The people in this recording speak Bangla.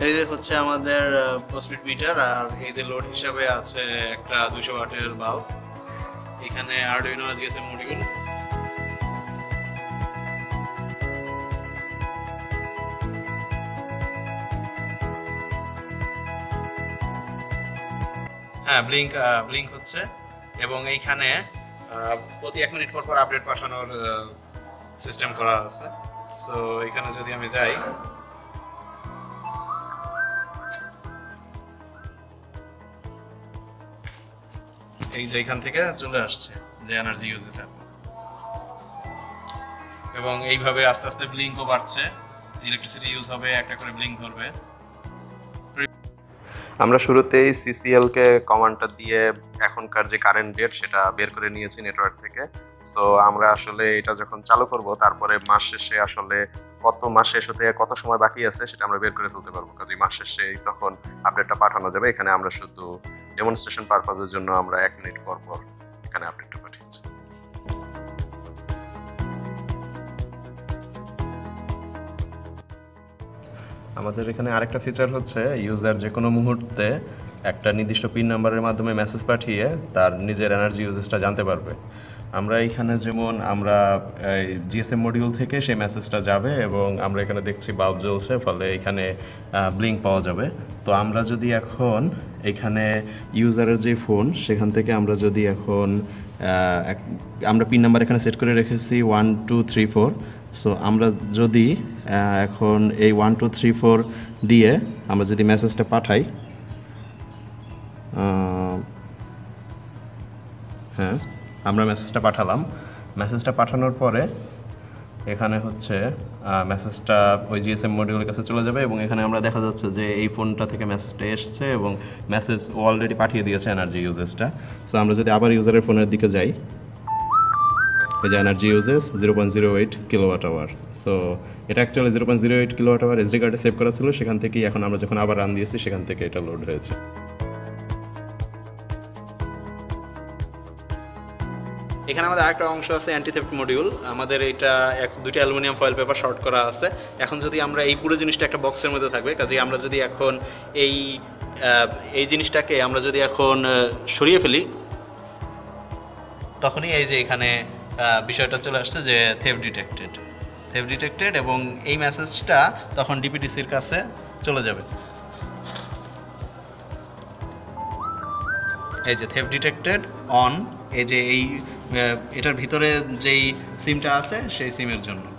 এই যে হচ্ছে আমাদের পোস্টপিড মিটার, আর এই যে লোড হিসাবে আছে একটা 200 ওয়াটের বাল্ব। এখানে আরডুইনো জিএসএম মডিউল। হ্যাঁ, ব্লিঙ্ক হচ্ছে, এবং এইখানে প্রতি 1 মিনিট পর পর আপডেট পাঠানোর সিস্টেম করা আছে। সো এখানে যদি আমি যাই, এই যে এখান থেকে চলে আসছে যে এনার্জি ইউজেস অ্যাপ, এবং এইভাবে আস্তে আস্তে ব্লিঙ্কও বাড়ছে। ইলেকট্রিসিটি ইউজ হবে, একটা করে ব্লিঙ্ক ধরবে। আমরা শুরুতেই সিসিএলকে কমান্ডটা দিয়ে এখনকার যে কারেন্ট ডেট সেটা বের করে নিয়েছি নেটওয়ার্ক থেকে। সো আমরা আসলে এটা যখন চালু করব, তারপরে মাস শেষে আসলে কত মাস শেষ হতে কত সময় বাকি আছে সেটা আমরা বের করে ফেলতে পারবো। কাজে মাস শেষে তখন আপডেটটা পাঠানো যাবে। এখানে আমরা শুধু ডেমনস্ট্রেশন পারপাজের জন্য আমরা 1 মিনিট পর পর এখানে আপডেটটা পাঠিয়েছি। আমাদের এখানে আরেকটা ফিচার হচ্ছে, ইউজার যে কোনো মুহূর্তে একটা নির্দিষ্ট পিন নাম্বারের মাধ্যমে মেসেজ পাঠিয়ে তার নিজের এনার্জি ইউজেসটা জানতে পারবে। আমরা এখানে যেমন আমরা জিএসএম মডিউল থেকে সেই মেসেজটা যাবে, এবং আমরা এখানে দেখছি বাল্ব জ্বলছে, ফলে এখানে ব্লিঙ্ক পাওয়া যাবে। তো আমরা যদি এখন এখানে ইউজারের যে ফোন, সেখান থেকে আমরা যদি এখন আমরা পিন নাম্বার এখানে সেট করে রেখেছি 1 2 3 4। সো আমরা যদি এখন এই 1 2 3 4 দিয়ে আমরা যদি মেসেজটা পাঠাই, হ্যাঁ আমরা মেসেজটা পাঠালাম। মেসেজটা পাঠানোর পরে এখানে হচ্ছে মেসেজটা ওই জিএসএম মডিউলের কাছে চলে যাবে, এবং এখানে আমরা দেখা যাচ্ছে যে এই ফোনটা থেকে মেসেজটা এসেছে এবং মেসেজ অলরেডি পাঠিয়ে দিয়েছে এনার্জি ইউজেসটা। সো আমরা যদি আবার ইউজারের ফোনের দিকে যাই, এই যে energy uses 0.08 kilowatt hour. So এটা অ্যাকচুয়ালি 0.08 কিলোওয়াট আওয়ার এসডি কার্ডে সেভ করা ছিল, সেখান থেকেই এখন আমরা যখন আবার রান দিয়েছি সেখান থেকে এটা লোড হয়েছে। এখানে আমাদের আরেকটা অংশ আছে অ্যান্টি থেফট মডিউল। আমাদের এটা 2টা অ্যালুমিনিয়াম ফয়েল পেপার শর্ট করা আছে। এখন যদি আমরা এই পুরো জিনিসটা একটা বক্সের মধ্যে থাকবে, কাজে আমরা যদি এখন এই জিনিসটাকে আমরা যদি এখন সরিয়ে ফেলি, তখনই এই যে এখানে বিষয়টা চলে আসছে যে থেফট ডিটেক্টেড, এবং এই মেসেজটা তখন ডিপিডিসির কাছে চলে যাবে। এই যে থেফট ডিটেক্টেড অন, এই যে এটার ভিতরে যেই সিমটা আছে সেই সিমের জন্য।